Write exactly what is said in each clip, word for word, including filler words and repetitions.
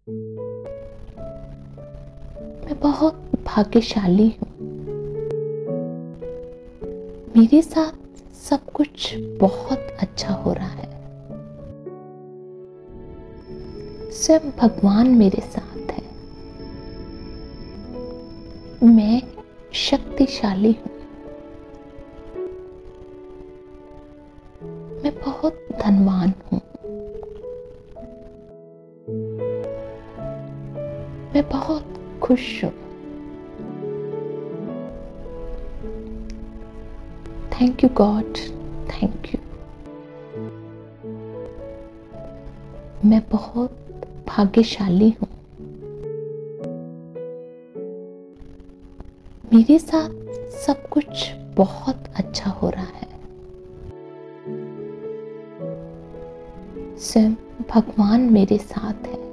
मैं बहुत भाग्यशाली हूँ। मेरे साथ सब कुछ बहुत अच्छा हो रहा है। स्वयं भगवान मेरे साथ है। मैं शक्तिशाली हूँ। मैं बहुत धनवान हूँ। मैं बहुत खुश हूँ। Thank you God, thank you. मैं बहुत भाग्यशाली हूँ। मेरे साथ सब कुछ बहुत अच्छा हो रहा है। स्वयं भगवान मेरे साथ है।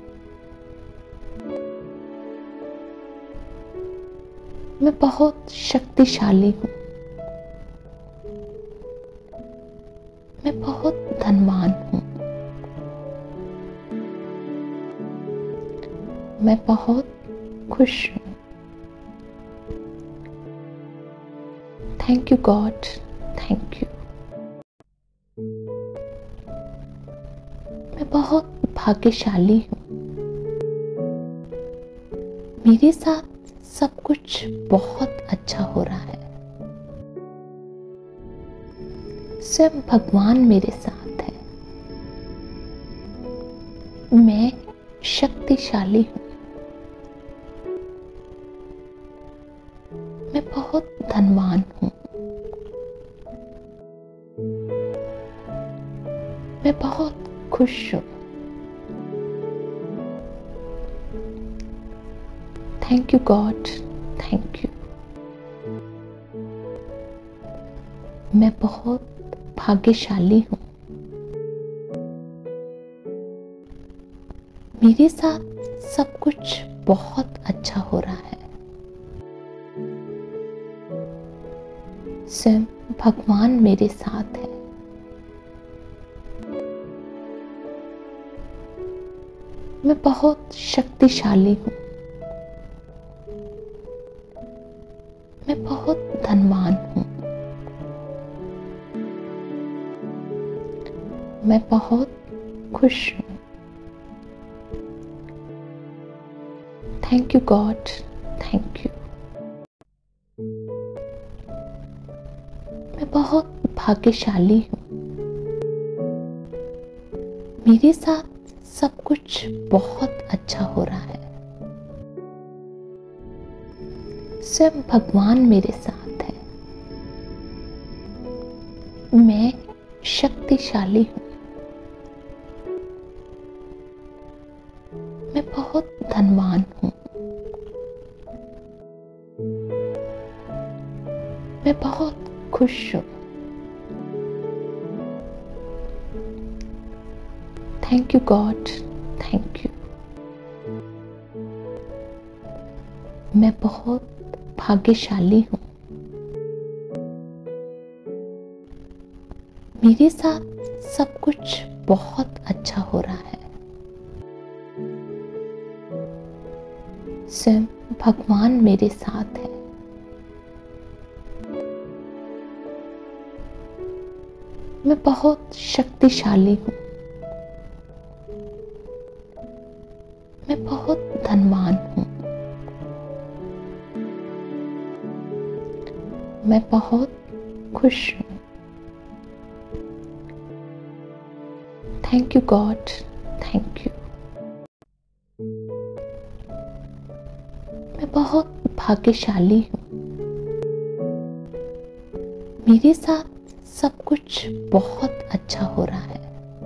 मैं बहुत शक्तिशाली हूँ। मैं बहुत धनवान हूँ। मैं बहुत खुश हूँ। Thank you God, thank you. मैं बहुत भाग्यशाली हूँ। मेरे साथ सब कुछ बहुत अच्छा हो रहा है। स्वयं भगवान मेरे साथ है। मैं शक्तिशाली हूँ। मैं बहुत धनवान हूँ। मैं बहुत खुश हूँ। Thank you God, thank you. मैं बहुत भाग्यशाली हूँ। मेरे साथ सब कुछ बहुत अच्छा हो रहा है। स्वयं भगवान मेरे साथ है। मैं बहुत शक्तिशाली हूँ। मैं बहुत धनवान हूँ। मैं बहुत खुश हूँ। Thank you God, thank you. मैं बहुत भाग्यशाली हूँ। मेरे साथ सब कुछ बहुत अच्छा हो रहा है। स्वयं भगवान मेरे साथ है। मैं शक्तिशाली हूँ। मैं बहुत धनवान हूँ। मैं बहुत खुश हूँ। Thank you God, thank you. मैं बहुत भाग्यशाली हूँ। मेरे साथ सब कुछ बहुत अच्छा हो रहा है। स्वयं भगवान मेरे साथ है। मैं बहुत शक्तिशाली हूँ। मैं बहुत धनवान हूँ। मैं बहुत खुश हूँ। Thank you God, thank you. मैं बहुत भाग्यशाली हूँ। मेरे साथ सब कुछ बहुत अच्छा हो रहा है।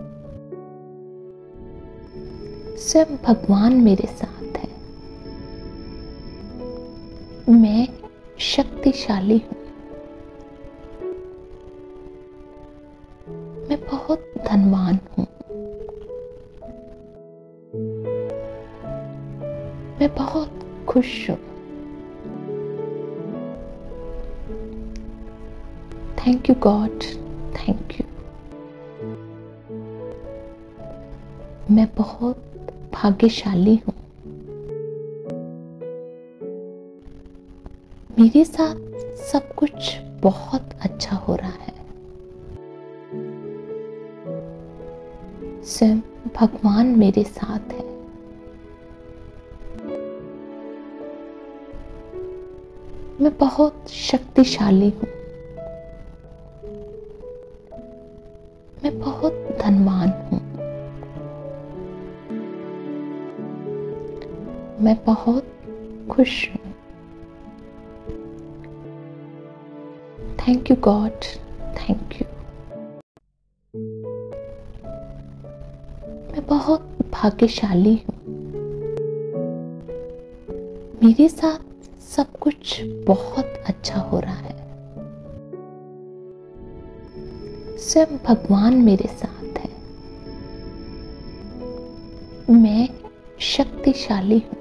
स्वयं भगवान मेरे साथ है। मैं शक्तिशाली हूँ। मैं बहुत धनवान हूँ। मैं बहुत खुश हूँ। Thank you God, thank you. मैं बहुत भाग्यशाली हूँ। मेरे साथ सब कुछ बहुत अच्छा हो रहा है। स्वयं भगवान मेरे साथ है। मैं बहुत शक्तिशाली हूँ। मैं बहुत धनवान हूँ। मैं बहुत खुश हूँ। Thank you God, thank you. मैं बहुत भाग्यशाली हूँ। मेरे साथ सब कुछ बहुत अच्छा हो रहा है। स्वयं भगवान मेरे साथ है। मैं शक्तिशाली हूँ।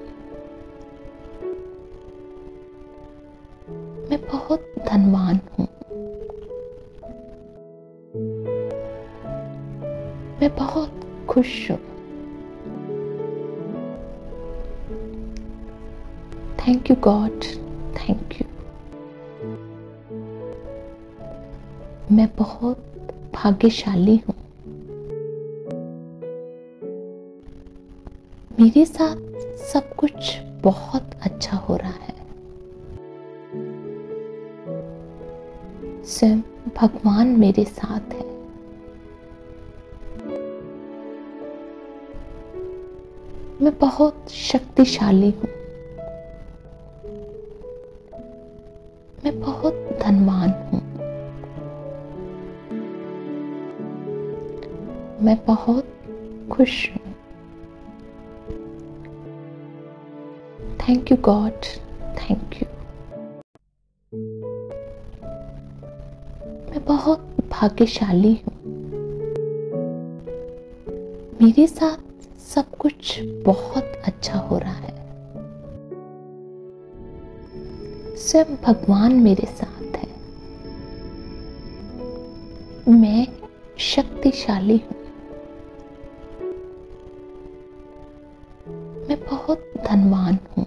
मैं बहुत धनवान हूँ। मैं बहुत खुश हूँ। Thank you God, thank you. मैं बहुत भाग्यशाली हूँ। मेरे साथ सब कुछ बहुत अच्छा हो रहा है। स्वयं भगवान मेरे साथ है। मैं बहुत शक्तिशाली हूँ। मैं बहुत धनवान हूँ। मैं बहुत खुश हूँ। Thank you God, thank you. मैं बहुत भाग्यशाली हूँ। मेरे साथ सब कुछ बहुत अच्छा हो रहा है। स्वयं भगवान मेरे साथ है। मैं शक्तिशाली हूँ। मैं बहुत धनवान हूँ।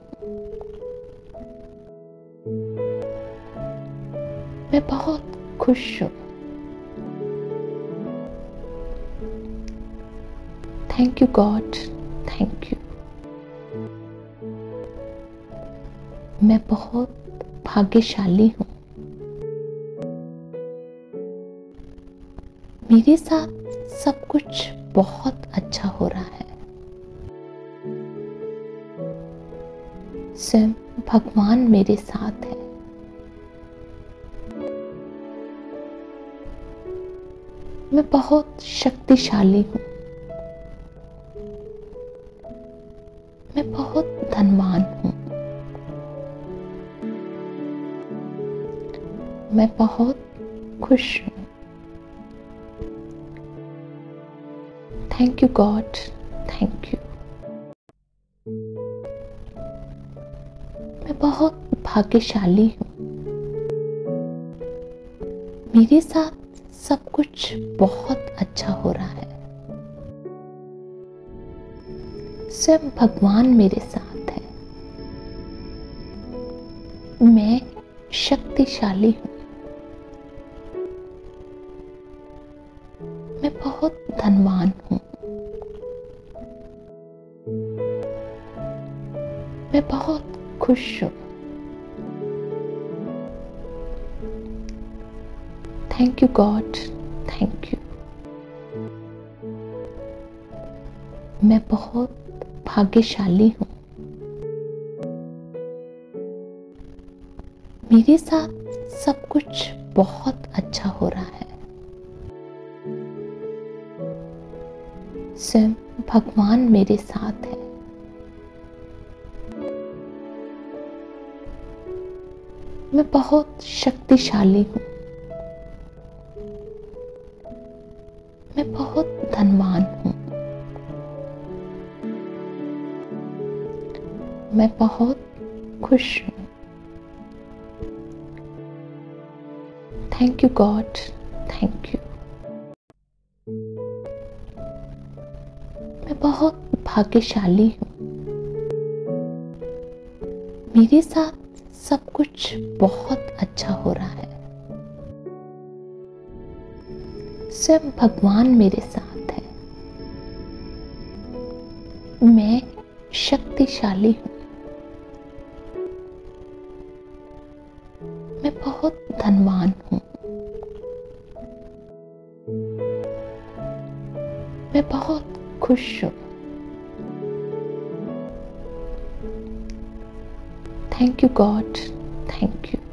मैं बहुत खुश हूँ। Thank you God, thank you. मैं बहुत भाग्यशाली हूँ। मेरे साथ सब कुछ बहुत अच्छा हो रहा है। स्वयं भगवान मेरे साथ है। मैं बहुत शक्तिशाली हूँ। मैं बहुत धनवान हूँ। मैं बहुत खुश हूँ। Thank you God, thank you. मैं बहुत भाग्यशाली हूँ। मेरे साथ सब कुछ बहुत अच्छा हो रहा है। स्वयं भगवान मेरे साथ है। मैं शक्तिशाली हूँ। मैं बहुत धनवान हूँ। मैं बहुत खुश हूँ। Thank you God, thank you. मैं बहुत भाग्यशाली हूँ। मेरे साथ सब कुछ बहुत अच्छा हो रहा है। स्वयं भगवान मेरे साथ है। मैं बहुत शक्तिशाली हूँ। मैं बहुत धनवान हूँ। मैं बहुत खुश हूँ। Thank you God, thank you. मैं बहुत भाग्यशाली हूँ। मेरे साथ सब कुछ बहुत अच्छा हो रहा है। स्वयं भगवान मेरे साथ है। मैं शक्तिशाली हूँ। मैं बहुत धनवान हूँ। मैं बहुत खुश हूँ। Thank you God, thank you.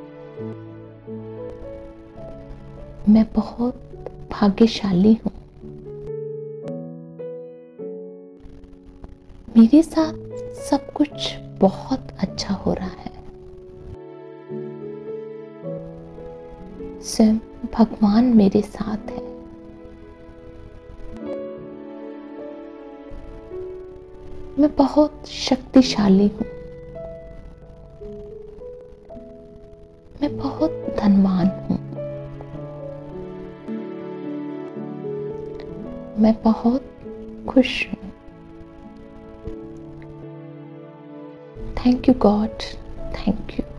मैं बहुत भाग्यशाली हूँ। मेरे साथ सब कुछ बहुत अच्छा हो रहा है। स्वयं भगवान मेरे साथ है। मैं बहुत शक्तिशाली हूँ। मैं बहुत धनवान हूँ। मैं बहुत खुश हूँ। Thank you God, thank you.